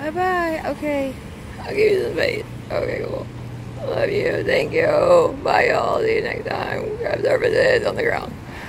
Bye-bye. Okay. I'll give you the face. Okay, cool. Love you. Thank you. Bye, y'all. See you next time. Grab services on the ground.